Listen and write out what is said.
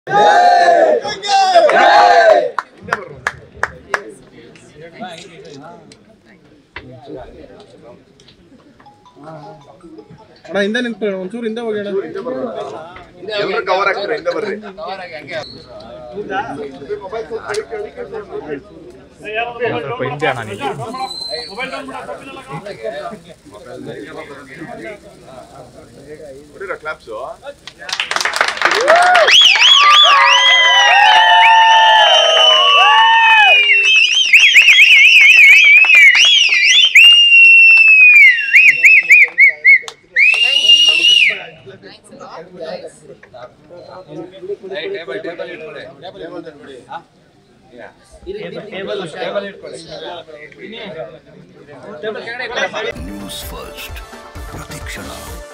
ಅಣ್ಣ ಹಿಂದೆ ನಿಂತ್ಕೊಳ್ಳಿ, ಒಂಚೂರು ಹಿಂದೆ ಹೋಗಿ ಅಣ್ಣ. ಎಲ್ಲರೂ ಕವರ್ ಆಗ್ತಾರೆ, ಹಿಂದೆ ಬರ್ರಿ. ಸ್ವಲ್ಪ ಹಿಂದೆ ಅಣ್ಣ ನೀವು. ಹೊಡಿರ ಕ್ಲಾಪ್ಸು. ನ್ಯೂಸ್ ಫಸ್ಟ್ ಪ್ರತಿಕ್ಷಣ.